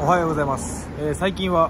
おはようございます。最近は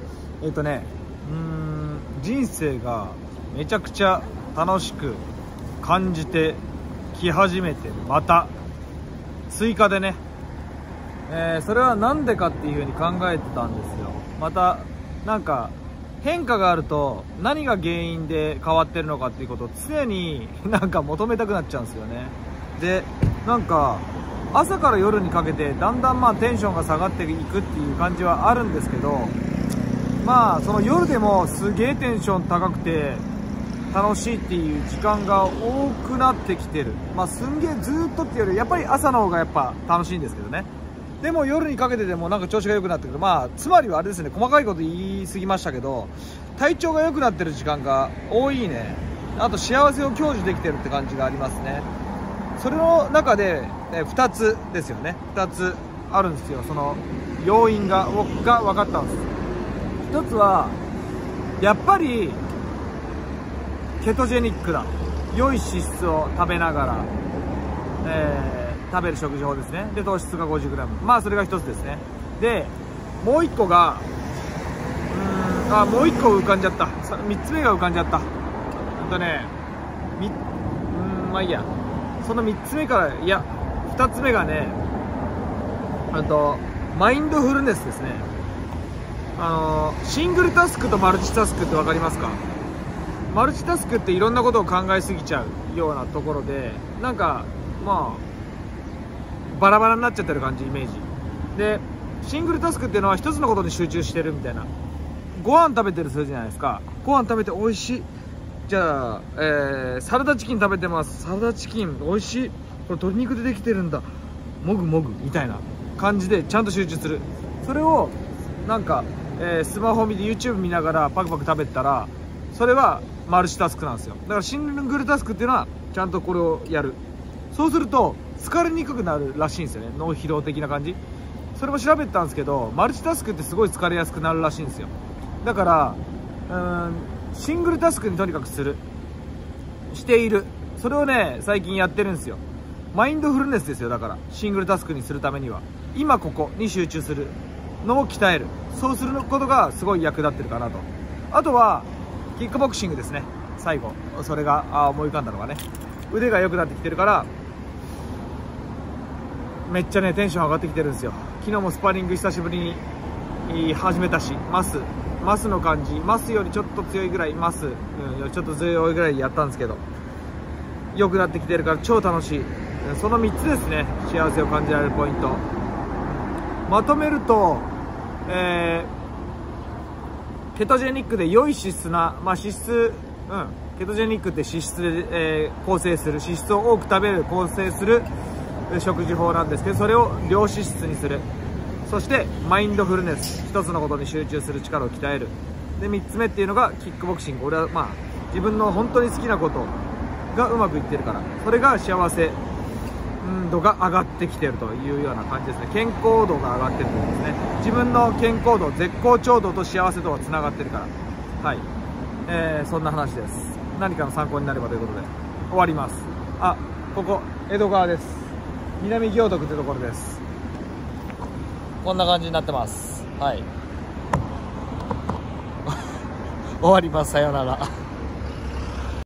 人生がめちゃくちゃ楽しく感じてき始めてる。また追加でね、それはなんでかっていう風に考えてたんですよ。またなんか変化があると何が原因で変わってるのかっていうことを常になんか求めたくなっちゃうんですよね。で、なんか朝から夜にかけてだんだんテンションが下がっていくっていう感じはあるんですけど、その夜でもすげえテンション高くて楽しいっていう時間が多くなってきてる。すんげえずーっとっていうよりやっぱり朝の方がやっぱ楽しいんですけどね。でも夜にかけてでもなんか調子が良くなってくる。つまりはあれですね、細かいこと言い過ぎましたけど、体調が良くなってる時間が多いね。あと幸せを享受できてるって感じがありますね。それの中で2つですよね。2つあるんですよ。その要因が分かったんです。1つはやっぱりケトジェニックだ。良い脂質を食べながら、食べる食事法ですね。で糖質が 50g、それが1つですね。でもう1個がもう1個浮かんじゃった。3つ目が浮かんじゃった。いいや、その3つ目から、いや2つ目がね、マインドフルネスですね。シングルタスクとマルチタスクって分かりますか？マルチタスクっていろんなことを考えすぎちゃうようなところで、なんかバラバラになっちゃってる感じ、イメージで。シングルタスクっていうのは一つのことに集中してるみたいな。ご飯食べてるするじゃないですか。ご飯食べて美味しい。じゃあ、サラダチキン食べてます。サラダチキン美味しい。これ鶏肉でできてるんだ。もぐもぐみたいな感じでちゃんと集中する。それをなんか、スマホ見て YouTube 見ながらパクパク食べたら、それはマルチタスクなんですよ。だからシングルタスクっていうのはちゃんとこれをやる。そうすると疲れにくくなるらしいんですよね。脳疲労的な感じ。それも調べてたんですけど、マルチタスクってすごい疲れやすくなるらしいんですよ。だからシングルタスクにとにかくしている。それをね最近やってるんですよ。マインドフルネスですよ。だからシングルタスクにするためには今ここに集中するのを鍛える。そうすることがすごい役立ってるかなと。あとはキックボクシングですね。最後それが思い浮かんだのがね、腕が良くなってきてるからめっちゃねテンション上がってきてるんですよ。昨日もスパーリング久しぶりに始めたし、マスの感じ、マスよりちょっと強いぐらい、ちょっと強いぐらいやったんですけど、良くなってきてるから超楽しい。その3つですね、幸せを感じられるポイント。まとめると、ケトジェニックで良い脂質な、ケトジェニックって脂質で、構成する、脂質を多く食べる構成する食事法なんですけど、それを良脂質にする。そしてマインドフルネス、一つのことに集中する力を鍛える。で3つ目っていうのがキックボクシング。俺は自分の本当に好きなことがうまくいってるから、それが幸せ度が上がってきてるというような感じですね。健康度が上がってるということですね。自分の健康度、絶好調度と幸せ度はつながってるから、そんな話です。何かの参考になればということで終わります。ここ江戸川です。南行徳ってところです。こんな感じになってます。終わります。さようなら。